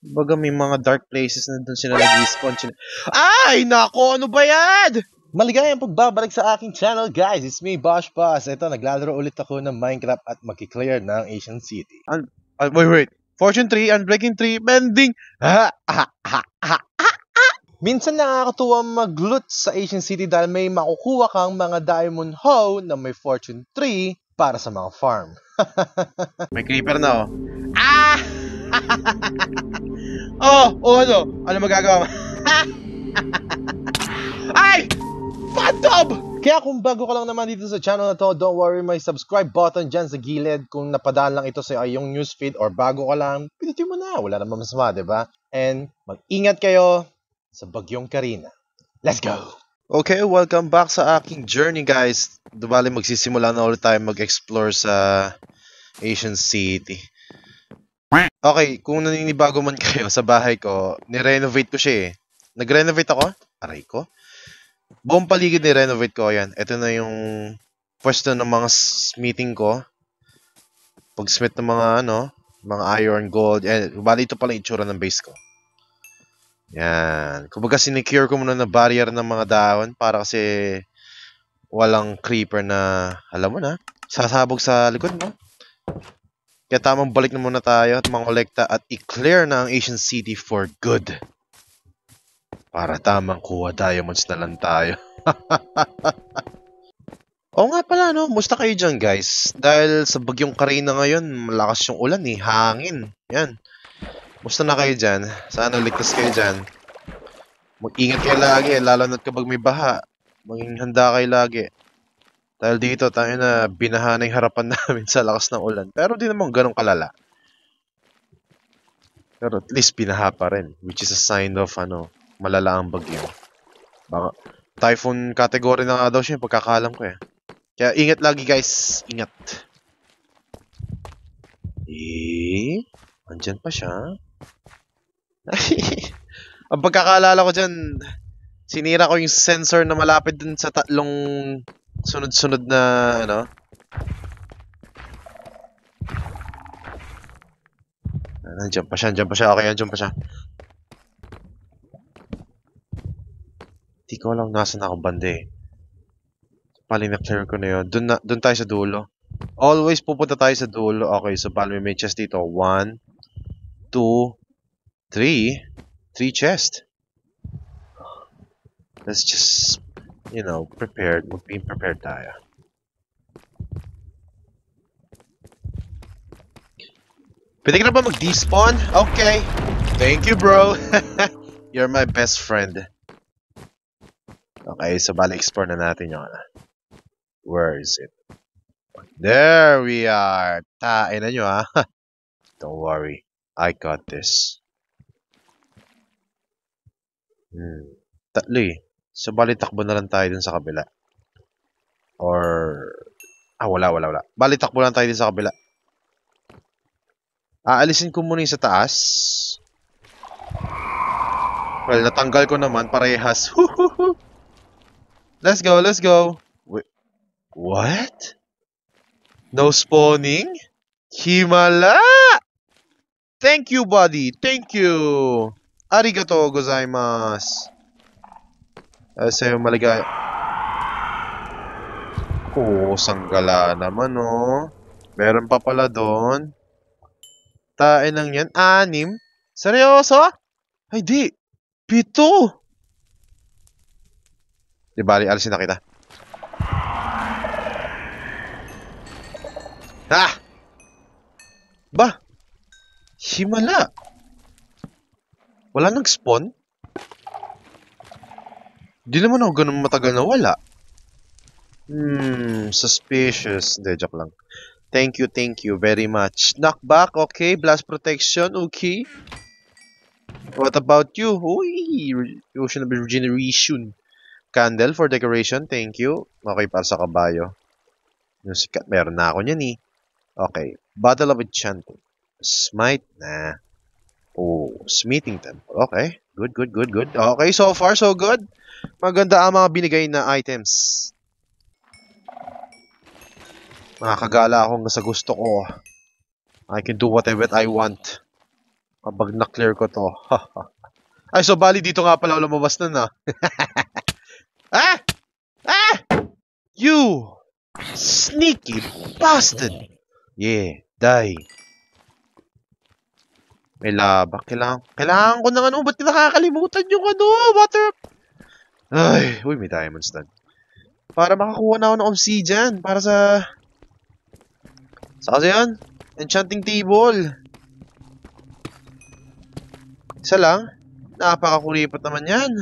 Baga may mga dark places na doon sila nag-spawn. Ay! Nako! Ano ba yan? Maligayang pagbabalik sa aking channel, guys. It's me, Bosh Boss. Ito, naglalaro ulit ako ng Minecraft at mag-clear ng Asian City. Wait. Fortune 3, Unbreaking 3, Bending. Minsan nakakatuwa mag-loot sa Asian City dahil may makukuha kang mga Diamond Hoe na may Fortune 3 para sa mga farm. May creeper na, oh. Ah! Ano? Ano magagawa? Ay! Phantom! Kaya kung bago ka lang naman dito sa channel na to, don't worry, may subscribe button dyan sa gilid. Kung napadaan lang ito sa iyong newsfeed or bago ka lang, pinutin mo na. Wala namang masama, diba? And mag-ingat kayo sa Bagyong Karina. Let's go! Okay, welcome back sa aking journey, guys. Dubali magsisimula na ulit tayo mag-explore sa Asian City. Okay, kung naninibago man kayo sa bahay ko, ni-renovate ko siya eh. Nag-renovate ako? Aray ko. Buong paligid ni-renovate ko, yan. Ito na yung pwesto ng mga smithing ko. Pag-smith ng mga mga iron, gold. Bali ito pala itsura ng base ko. Yan. Kumbaga sinecure ko muna na barrier ng mga dahon para kasi walang creeper na, alam mo na, sasabog sa likod mo. Kaya tamang balik na muna tayo at mangolekta at i-clear na ang Asian City for good. Para tamang kuha diamonds na lang tayo. Oo nga pala, no? Musta kayo dyan, guys? Dahil sa Bagyong Karina ngayon, malakas yung ulan eh. Hangin. Yan. Musta na kayo dyan? Sana ligtas kayo dyan. Mag-ingat kayo lagi, lalo na't kapag may baha. Maging handa kayo lagi. Dahil dito, tayo na binaha na yung harapan namin sa lakas ng ulan. Pero di naman ganun kalala. Pero at least binaha pa rin. Which is a sign of, malala ang bagyo. Baka typhoon category na nga daw siya, pagkakalam ko eh. Kaya ingat lagi, guys. Ingat. Andyan pa siya. Ang pagkakaalala ko dyan, sinira ko yung sensor na malapit dun sa tatlong sunod-sunod na, Nandiyan pa siya. Okay, nandiyan pa siya. Di ko lang nasan ako bande. Pali na-clear ko na yun. Dun tayo sa dulo. Always pupunta tayo sa dulo. Okay, so pali may chest dito. 1, 2, 3. 3 chest. Let's just, prepared. Being prepared tayo. Pwede ka na ba mag-despawn? Okay. Thank you, bro. You're my best friend. Okay, so bali explore na natin yung Where is it? There we are. Tain na nyo, ha? Don't worry. I got this. Tatlo eh. So bali takbo na lang tayo dun sa kabila. Or... wala. Bali takbo lang tayo dun sa kabila. Aalisin ko muna yung sa taas. Well, natanggal ko naman. Parehas. Let's go. Wait. What? No spawning? Himala! Thank you, buddy. Thank you. Arigato gozaimasu. Sa'yo maligay. Sanggala naman, oh. Meron pa pala doon. Tain lang yan. 6? Seryoso? Ay, di. 7. Di bali, alisin na kita. Ba? Himala. Wala nag-spawn? Di naman ako ganun matagal na wala. Suspicious. Hindi, joke lang. Thank you very much. Knockback, okay. Blast protection, okay. What about you? Uy, Ocean of Regeneration. Candle for decoration, thank you. Okay, para sa kabayo. Yung sikat, meron na ako niyan eh. Okay, Bottle of Enchanting. Smite na. Smithing Temple. Okay, good. Okay, so far so good. Maganda ang mga binigay na items. Makakagala akong sa gusto ko. I can do whatever I want. Kapag na-clear ko to. Ay, so bali dito nga pala lumabas nun ah. Ah! Ah! You! Sneaky bastard! Yeah, die. May laba. Kailangan ko ng ano. Ba't nakakalimutan yung ano? Water... Ay, uy, may diamonds doon. Para makakuha na ako ng obsidian. Para sa... Sa kasi yan? Enchanting table. Isa lang? Napakakuripot naman yan.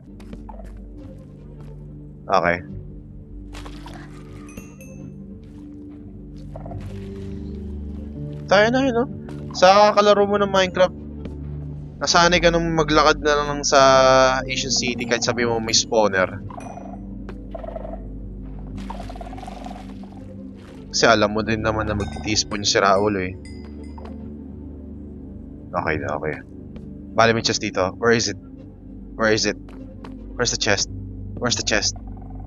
Okay. Tayo na yun, no? Sa kalaro mo ng Minecraft, nasanay ka nung maglakad na lang sa Asian City kahit sabi mo may spawner. Kasi alam mo din naman na magtitispon yung si Raul eh. Okay na, okay. Bali may chest dito. Where is it? Where is it? Where's the chest? Where's the chest?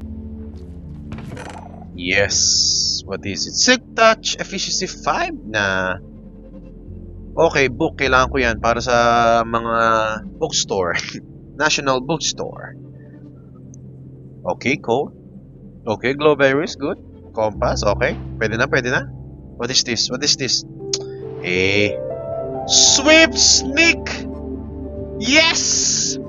Yes. What is it? Silk Touch Efficiency 5 na. Okay, book. Kailangan ko yan para sa mga bookstore. National Bookstore. Okay, cool. Okay, glowberries. Good. Compass. Okay. Pwede na, pwede na. What is this? What is this? Eh. Swift Sneak! Yes!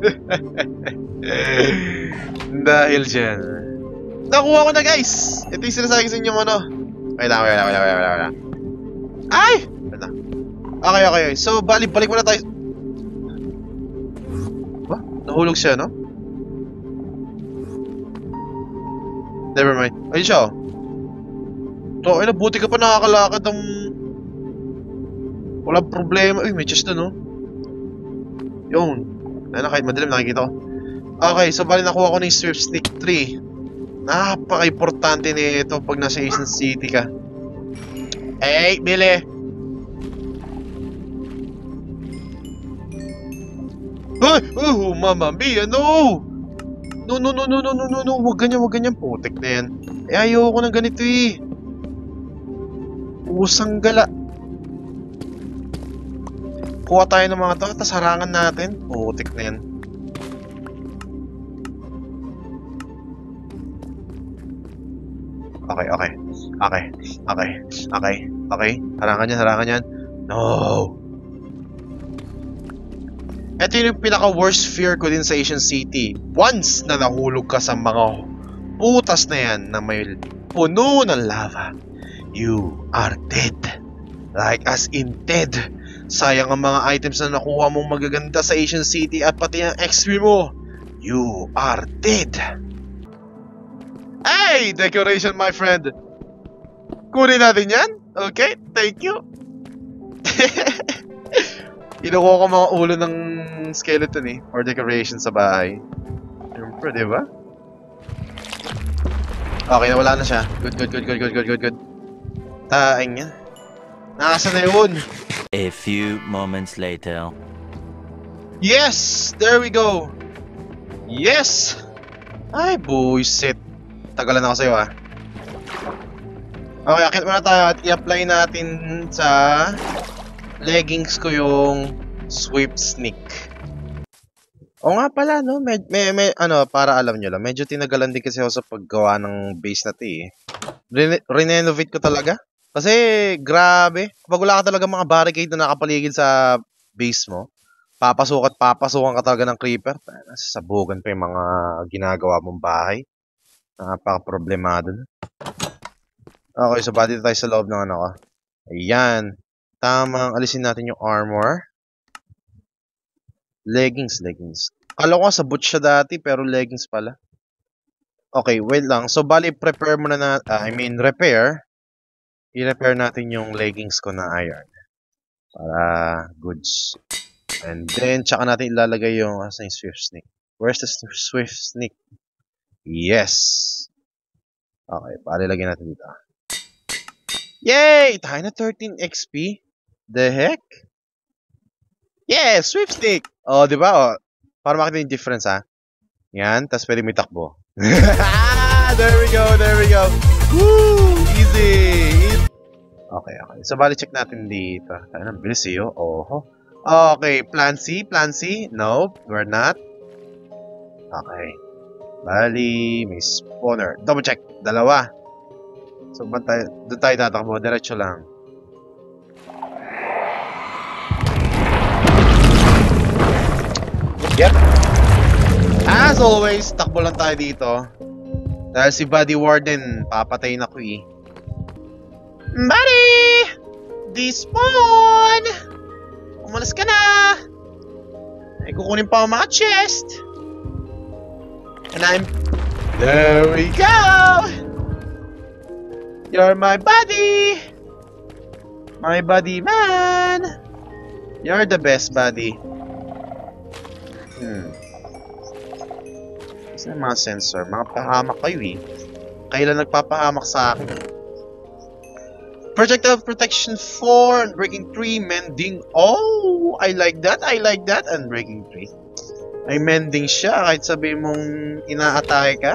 Dahil dyan. Nakuha ko na, guys! Ito yung sinasabi sa inyo ano. Wait lang. Ay! Wait lang. Okay. So, balik muna tayo. Ba? Nahulog siya, no? Never mind. Ayun siya, oh. So, ay, nabuti ka pa nakakalakad ng... Walang problema. Uy, may chest na, no? Yun. Ayun na, kahit madilim, nakikita ko. Okay, so bali nakuha ko ng Swift Sneak 3. Napaka-importante nito pag nasa Asian City ka. Hey, Billy! Ay! Oh, Mama Mia, no! No. Huwag ganyan. Putik na yan. Eh, ayoko ng ganito eh. Usang gala. Kuha tayo ng mga to, tapos harangan natin. Putik na yan. Okay. Harangan yan. No! Ito yung pinaka-worst fear ko din sa Asian City. Once na nahulog ka sa mga putas na yan na may puno ng lava, you are dead. Like as in dead. Sayang ang mga items na nakuha mong magaganda sa Asian City at pati ang XP mo. You are dead. Hey! Decoration, my friend. Kunin natin yan. Okay, thank you. Kinukuha ko mga ulo ng skeleton eh. For decoration sa bahay. Siyempre, diba? Okay, nawala na siya. Good. Taing niya. Nasaan na yun? A few moments later. Yes! There we go! Yes! Ay, buisit. Tagalan ako sa'yo ah. Okay, akit muna tayo at i-apply natin sa leggings ko yung Swift Sneak. O nga pala, no? May ano, para alam nyo lang, medyo tinagalan din kasi ako sa paggawa ng base na ito eh. Renovate ko talaga. Kasi, grabe. Kapag wala ka talaga mga barricade na nakapaligid sa base mo, papasukan ka talaga ng creeper. Sasabugan pa yung mga ginagawa mong bahay. Napaka-problemado na. Okay, so bali tayo sa loob ng ano ko. Ayan. Tamang alisin natin yung armor. Leggings. Kala ko sa boot siya dati, pero leggings pala. Okay, wait lang. So, bali, prepare muna na, repair. I-repair natin yung leggings ko na iron. Para goods. And then, tsaka natin ilalagay yung Swift Sneak. Where's the Swift Sneak? Yes! Okay, bali, lagyan natin dito. Yay! Tayo na 13 XP. The heck? Yeah! Swift Sneak! Oh, di ba? Oh, para makita yung difference, ha? Yan, tapos pwede may takbo. There we go! Woo! Easy! Okay. So, bali check natin dito. Tayo na, bilis eh, oh. Okay, plan C, plan C. Nope, we're not. Okay. Bali, may spawner. Double check. Dalawa. So, doon tayo tatakbo. Diretso lang. Yep. As always, takbo lang tayo dito. Dahil si Buddy Warden, papatayin ako eh. Buddy! Despawn! Umalas ka na! Ay, kukunin pa ang mga chest. And I'm... There we go! You're my buddy! My buddy man! You're the best buddy. Saan mga sensor? Mga pahamak kayo eh. Kailan nagpapahamak sa akin? Projectile Protection 4, Unbreaking 3, Mending. Oh! I like that, I like that. Unbreaking 3. Ay mending siya kahit sabihin mong inaatake ka.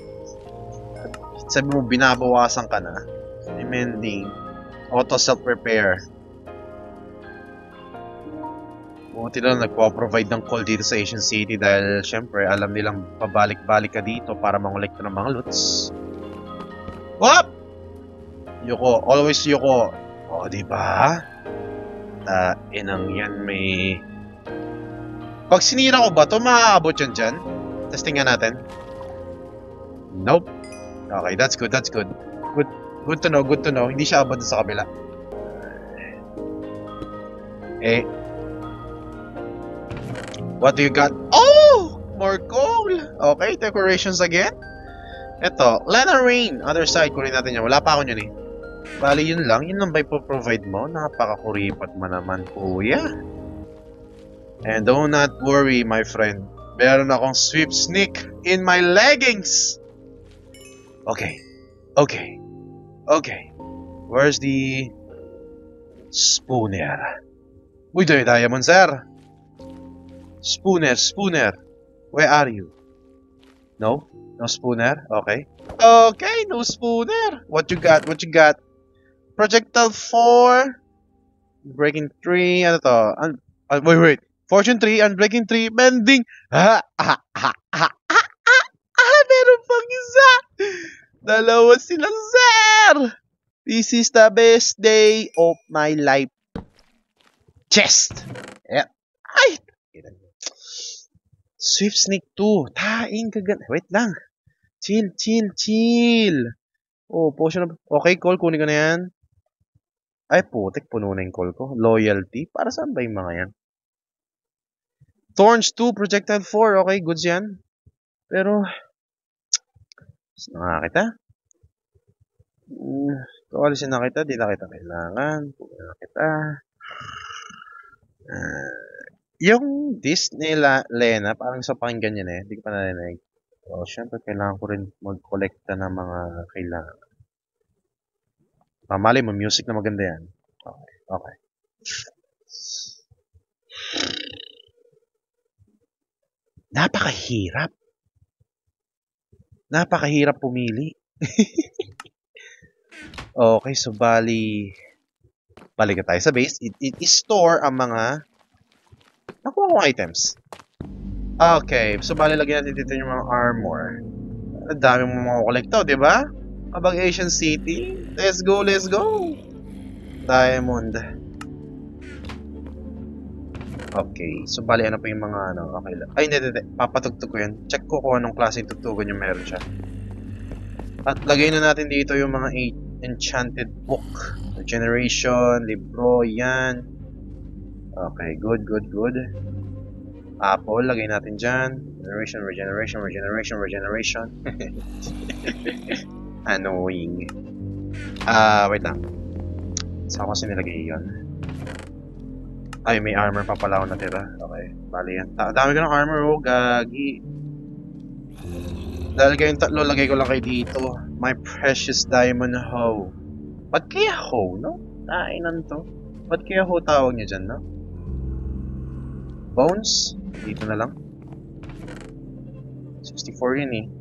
Sabi mo binabawasan ka na. Ay mending. Auto self-repair. Buti lang nagpo-provide ng call dito sa Asian City dahil syempre alam nilang pabalik-balik ka dito para mangolekta ng mga loots. Wap! Yuko, always Yuko. O, diba? Inang yan may... Pag sinira ko ba ito, maaabot yan dyan? Testingnan natin. Nope. Okay, that's good, that's good. Good to know, good to know. Hindi siya abot sa kabila. Eh. What do you got? Oh! More coal! Okay, decorations again. Ito, Lena Rain. Other side, kunin natin yan. Wala pa ako yun eh. Bali, yun lang ba ipoprovide mo? Napakakuripat mo naman, kuya. And do not worry, my friend. Meron akong sweep sneak in my leggings! Okay. Okay. Okay. Where's the... Spooner? Uy, diamond, sir. Spooner. Where are you? No? No spooner? Okay. Okay, no spooner. What you got? What you got? Projectile 4. Breaking 3. Ano to? Wait. Fortune 3. Unbreaking 3. Mending. Meron pang isa. Dalawa silang sir. This is the best day of my life. Chest. Yeah. Ay. Swift Sneak 2. Taing kagan. Wait lang. Chill. Oh, potion of... Okay, call. Kunin ko na yan. Ay, putik. Puno na yung call ko. Loyalty. Para saan ba yung mga yan? Thorns 2. Projectile 4. Okay, goods yan. Pero... Saan kita? Kawalisin na kita. Di na kita kailangan. Puno na kita. Yung Disney Lena, parang sa pakinggan yun eh. Hindi ko pa narinig. So, syempre, kailangan ko rin mag-collecta ng mga kailangan. Mamali mo, music na maganda yan. Okay. Napakahirap pumili. Okay, so balik ka tayo sa base. It is store ang mga nakuha kong items. Okay, so bali lagyan natin dito yung mga armor. Ang dami mo mga kolekta, di ba? Abang Asian City. Let's go. Diamond. Okay, so bali ano pa yung mga ano. Okay lang. Ay, hindi. Papatugtog ko yan. Check ko kung anong klaseng tugtugan yung meron siya. At lagay na natin dito yung mga 8 enchanted book. Regeneration, libro, yan. Okay, good. Apple, lagay natin dyan. Regeneration. Annoying. Wait lang. Saan ko kasi nilagay yun? Ay, may armor pa pala ako natira. Okay, bali yan. Dami ko ng armor, oh, gagi. Dahil kayong tatlo, lagay ko lang kayo dito. My precious diamond hoe. Ba't kaya hoe, no? Nainan to. Ba't kaya hoe tawag niya dyan, no? Bones? Dito na lang. 64 yun eh.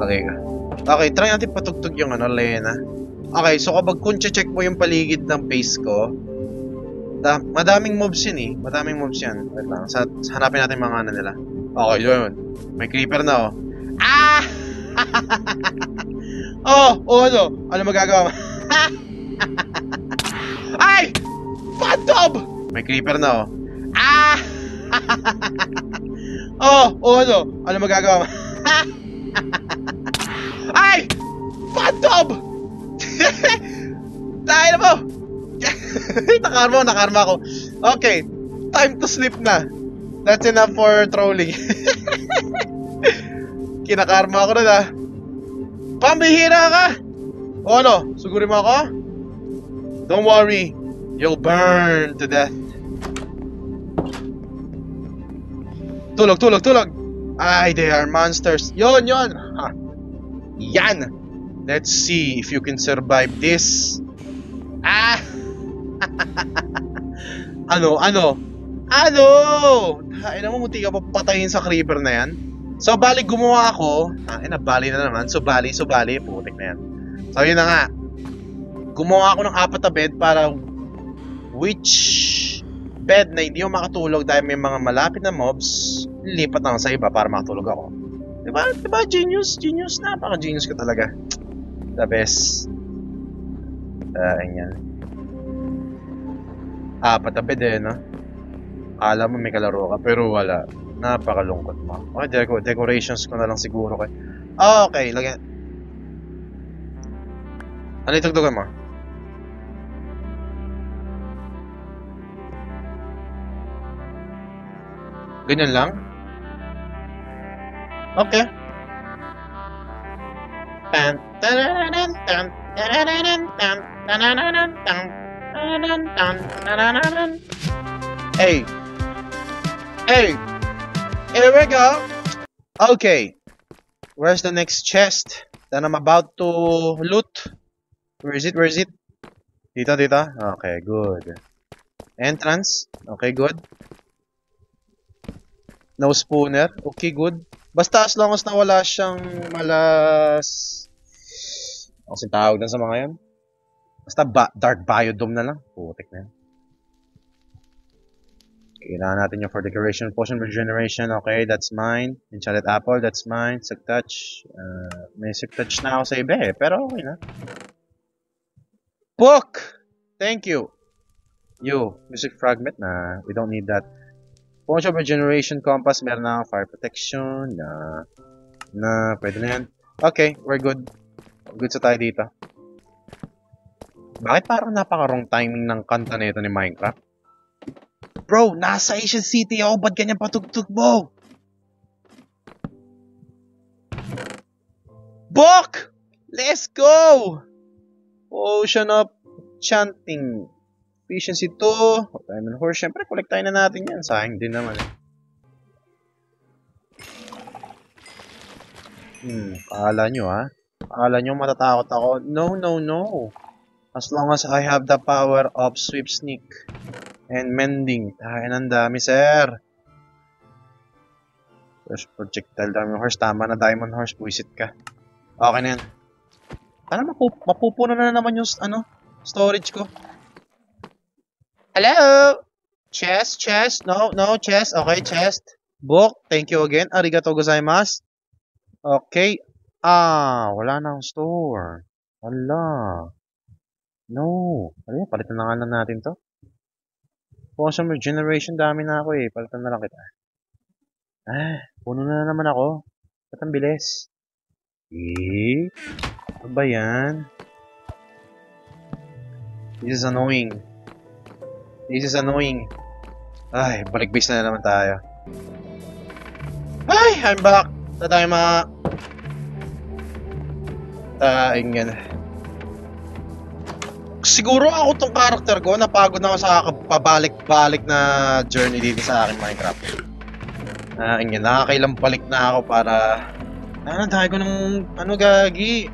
Okay ka. Okay, try natin patugtog yung ano, Lena. Okay, so kapag kung check mo yung paligid ng base ko, madaming mobs yun eh. Madaming mobs yan. Wait lang, hanapin natin mga ano nila. Okay, yun. May creeper na oh. Ah! Ano? Ano magagawa mo? Ay! Phantom! May creeper na oh. Ah! Ano? Ano magagawa mo? Ay! Phantom! Dahil mo! Nakarma ako. Okay, time to sleep na. That's enough for trolling. Kinakarma ako na na. Pambihira ka! O ano? Sugurin mo ako? Don't worry. You'll burn to death. Tulog! Ay, they are monsters. Yon! Ha. Yan! Let's see if you can survive this. Ah! Ano? Ay naman, muti ka pa patayin sa creeper na yan. So, bali gumawa ako. Bali na naman. So, bali. Putik na yan. So, yun na nga. Gumawa ako ng 4 na bed para which bed na hindi mo makatulog dahil may mga malapit na mobs, lipat lang sa iba para makatulog ako. Diba? Genius. Napaka-genius ka talaga. The best. Ayan. 4 na bed no? Akala mo may kalaro ka, pero wala. Napakalungkot mo. Okay, decorations ko na lang siguro kay. Okay, lagyan. Ano itugtugan mo? Ganyan lang? Okay. Hey! Here we go! Okay. Where's the next chest that I'm about to loot? Where is it? Dito? Okay, good. Entrance? Okay, good. No spooner? Okay, good. Basta as long as nawala siyang malas... Ano kasing tawag na sa mga yan? Basta dark biodome na lang. Putik na yan. Kailangan natin yung for decoration, potion regeneration. Okay, that's mine. Enchanted apple, that's mine. Silk touch. May silk touch na ako sa iba eh, pero okay na. Book! Thank you. Music fragment na. We don't need that. Potion regeneration, compass. Meron na fire protection. Pwede na yan. Okay, we're good. Good sa tayo dito. Bakit parang napaka-wrong timing ng kanta na ito ni Minecraft? Bro, nasa Asian City ako. Ba't ganyan patugtog mo? Book! Let's go! Ocean of Chanting. Efficiency 2. Diamond Horse. Siyempre, collect tayo na natin yan. Sayang din naman eh. Akala nyo ha? Akala nyo matatakot ako? No. As long as I have the power of Sweep Sneak and Mending. Tayo ng dami, sir. First projectile, Diamond Horse. Tama na, Diamond Horse. Buisit ka. Okay na yan. Sana mapupuno na naman yung storage ko. Hello? Chest? No, chest. Okay, chest. Book. Thank you again. Arigato gozaimasu. Okay. Wala na ang store. Wala. No. Ano, palitan na nga lang natin to. Potion regeneration, dami na ako eh. Palitan na lang kita. Puno na naman ako. Ba't ang bilis? Ano ba yan? This is annoying. Ay, balik base na naman tayo. Ay, I'm back. Tadayma. Ingyan. Siguro ako tong character ko, napagod na ako sa pabalik-balik na journey dito sa akin Minecraft. Ingyan, nakakailang balik na ako para... dahil ko ng gagi.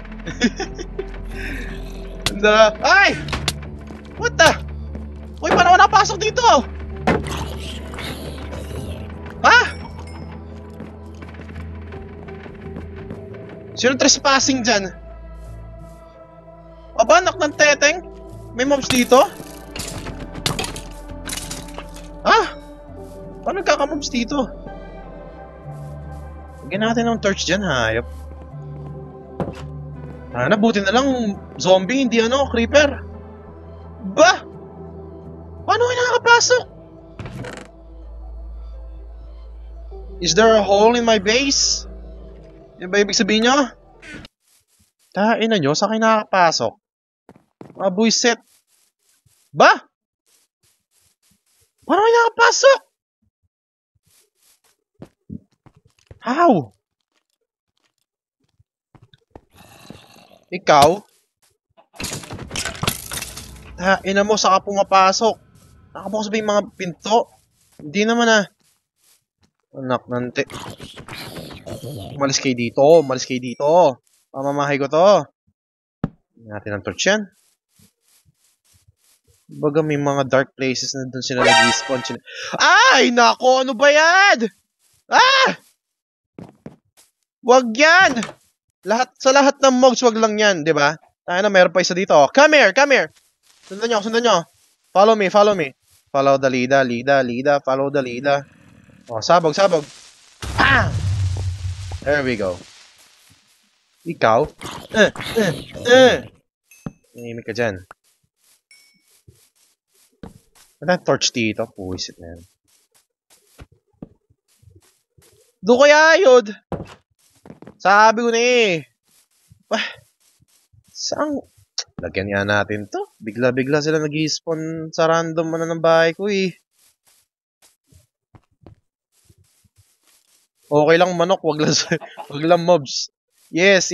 Ay! What the? Uy, paano ako napasok dito? Ha? Sino trespassing dyan? Aba, anak ng teteng? May mobs dito? Ah! Paano nagkakamobs dito? Lagyan natin ng torch dyan, hayop. Buti na lang zombie, hindi creeper. Ba? Paano kayo nakakapasok? Is there a hole in my base? Yan ba ibig sabihin nyo? Tain na nyo, saan kayo nakakapasok? Mga buisit. Ba? Paano kayo nakakapasok? How? Ikaw? Ina mo, saka pumapasok. Nakabukas ba yung mga pinto? Hindi naman Anak nante. Umalis kayo dito. Umalis kayo dito. Pamamahay ko to. Natin ang torch yan. Baga may mga dark places na doon sila nag-respawn. Ay! Nako! Ano ba yan? Ah! Wag yan! Sa lahat ng mobs, wag lang yan, di ba? Tayo na, meron pa isa dito. Come here! Come here! Sundan nyo. Follow me. Follow the leader. Follow the leader. Oh, sabog. Ah! There we go. Ikaw? Nanimik ka dyan. Ano torch dito? Puwisit na yan. Doon kaya yun! Sabi ko na Saan? Lagyan nga natin to. Bigla sila nag-i-spawn sa random ng bahay ko Okay lang manok, wag lang mobs. Yes.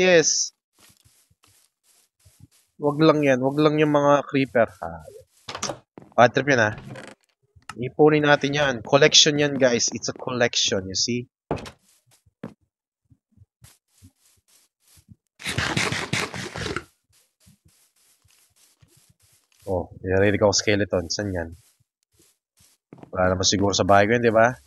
Wag lang yan. Wag lang yung mga creeper. Bad trip yan Ipunin natin yan. Collection yan guys. It's a collection, you see? Oh, narinig ako skeleton. Saan yan? Wala naman siguro sa bahay ko yun, di ba?